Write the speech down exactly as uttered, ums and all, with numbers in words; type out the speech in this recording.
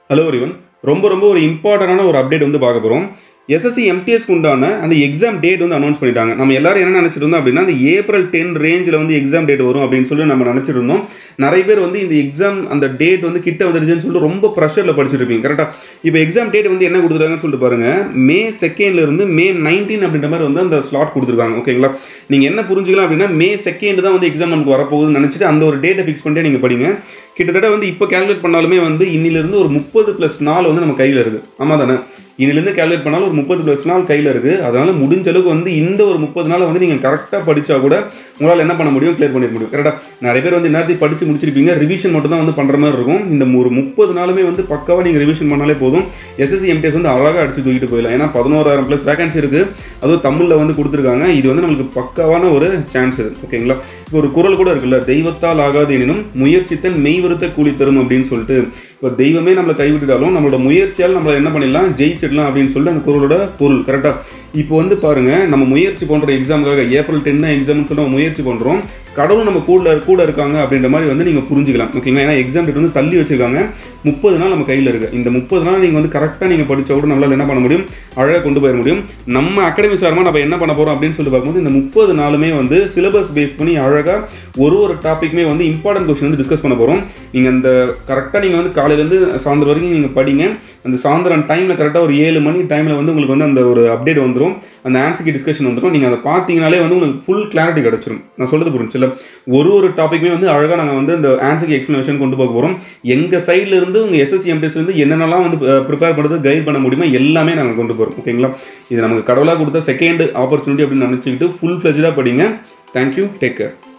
Hello everyone, ரொம்ப ரொம்ப ஒரு இம்பார்ட்டண்டான ஒரு அப்டேட் வந்து பார்க்க போகிறோம். எஸ்எஸ்சி எம்டிஎஸ்க்கு உண்டான அந்த எக்ஸாம் டேட் வந்து அனௌன்ஸ் பண்ணிட்டாங்க. நம்ம எல்லாரும் என்ன நினச்சிட்டு இருந்தோம் அப்படின்னா, அந்த ஏப்ரல் டென் ரேஞ்சில் வந்து எக்ஸாம் டேட் வரும் அப்படின்னு சொல்லி நம்ம நினச்சிட்டு இருந்தோம். நிறைய பேர் வந்து இந்த எக்ஸாம் அந்த டேட் வந்து கிட்ட வந்துருச்சுன்னு சொல்லிட்டு ரொம்ப ப்ரெஷரில் படிச்சுட்டு இருப்பீங்க. கரெக்டாக இப்போ எக்ஸாம் டேட் வந்து என்ன கொடுத்துருக்காங்கன்னு சொல்லிட்டு பாருங்கள். மே செகண்ட்லேருந்து மே நைன்டீன் அப்படின்ற மாதிரி வந்து அந்த ஸ்லாட் கொடுத்துருக்காங்க. ஓகேங்களா, நீங்கள் என்ன புரிஞ்சுக்கலாம் அப்படின்னா, மே செகண்ட் தான் வந்து எக்ஸாம் நமக்கு வரப்போகுதுன்னு நினச்சிட்டு அந்த ஒரு டேட்டை ஃபிக்ஸ் பண்ணிட்டு நீங்கள் படிங்க. கிட்டத்தட்ட வந்து இப்போ கேல்குலேட் பண்ணாலுமே வந்து இன்னிலிருந்து ஒரு முப்பது ப்ளஸ் நாள் வந்து நம்ம கையில் இருக்குது. ஆமாம் தானே? இன்னிலேருந்து கேல்குலேட் பண்ணாலும் ஒரு முப்பது ப்ளஸ் நாள் கையில் இருக்குது. அதனால் முடிஞ்ச அளவுக்கு வந்து இந்த ஒரு முப்பது நாளை வந்து நீங்கள் கரெக்டாக படித்தா கூட உங்களால் என்ன பண்ண முடியும், கிளியர் பண்ணிட முடியும். கரெக்டாக நிறைய பேர் வந்து நேரத்தை படித்து முடிச்சிருப்பீங்க, ரிவிஷன் மட்டும் தான் வந்து பண்ணுற மாதிரி இருக்கும். இந்த ஒரு முப்பது நாளுமே வந்து பக்காவாக நீங்கள் ரிவிஷன் பண்ணாலே போதும். எஸ்எஸ்சி எம்டிஎஸ் வந்து அழகாக அடிச்சு தூக்கிட்டு போயிடலாம். ஏன்னா பதினோராயிரம் ப்ளஸ் வேகன்சி இருக்குது, அதுவும் தமிழில் வந்து கொடுத்துருக்காங்க. இது வந்து நம்மளுக்கு பக்காவான ஒரு சான்ஸ் இது. ஓகேங்களா, இப்போ ஒரு குறள் கூட இருக்குல்ல, தெய்வத்தால் ஆகாது எனினும் முயற்சித்தன் மெய்வருத்த கூலி தரும் அப்படின்னு சொல்லிட்டு. இப்போ தெய்வமே நம்மளை கைவிட்டுட்டாலும் நம்மளோட முயற்சியால் நம்மளை என்ன பண்ணிடலாம், ஜெயிச்சிடலாம் அப்படின்னு சொல்லிட்டு அந்த குறளோட பொருள். கரெக்டாக இப்போ வந்து பாருங்கள், நம்ம முயற்சி பண்ணுற எக்ஸாமுக்காக ஏப்ரல் டென்னு எக்ஸாம்னு சொல்லி நம்ம முயற்சி பண்ணுறோம். கடவுள் நம்ம கூட கூட இருக்காங்க அப்படின்ற மாதிரி வந்து நீங்கள் புரிஞ்சுக்கலாம். ஓகேங்களா, ஏன்னா எக்ஸாம் டேட் வந்து தள்ளி வச்சிருக்காங்க. முப்பது நாள் நம்ம கையில் இருக்குது. இந்த முப்பது நாள் நீங்கள் வந்து கரெக்டாக நீங்கள் படித்தா கூட நம்மளால் என்ன பண்ண முடியும், அழகாக கொண்டு போயிட முடியும். நம்ம அகாடமி சார்பாக நம்ம என்ன பண்ண போகிறோம் அப்படின்னு சொல்லிட்டு பார்க்கும்போது, இந்த முப்பது நாளுமே வந்து சிலபஸ் பேஸ் பண்ணி அழகாக ஒரு ஒரு டாப்பிக்குமே வந்து இம்பார்ட்டன்ட் கொஸ்டின் வந்து டிஸ்கஸ் பண்ண போகிறோம். நீங்கள் அந்த கரெக்டாக நீங்கள் வந்து காலையிலேருந்து சாயந்தரம் வரைக்கும் நீங்கள் படிங்க. அந்த சாயந்தரம் டைமில் கரெக்டாக ஒரு ஏழு மணி டைமில் வந்து உங்களுக்கு வந்து அந்த ஒரு அப்டேட் வந்துடும், அந்த ஆன்சருக்கு டிஸ்கஷன் வந்துடும். நீங்கள் அதை பார்த்தீங்கனாலே வந்து உங்களுக்கு ஃபுல் கிளாரிட்டி கிடச்சிரும். நான் சொல்கிறது புரிஞ்சுல, ஒரு ஒரு டாப்பிக்குமே வந்து அழகாக நாங்கள் வந்து அந்த ஆன்சருக்கு எக்ஸ்ப்ளனேஷன் கொண்டு போக போகிறோம். எங்கள் சைடில் இருந்து உங்கள் எஸ்எஸ்சி எம்டிஎஸ்லேருந்து என்னென்னலாம் வந்து ப்ரிப்பேர் பண்ணுறது, கைட் பண்ண முடியுமோ எல்லாமே நாங்கள் கொண்டு போகிறோம். ஓகேங்களா, இது நமக்கு கடவுளாக கொடுத்த செகண்ட் ஆப்பர்ச்சுனிட்டி அப்படின்னு நினச்சிக்கிட்டு ஃபுல் ஃப்ளெஜ்டாக படிங்க. Thank you, take care.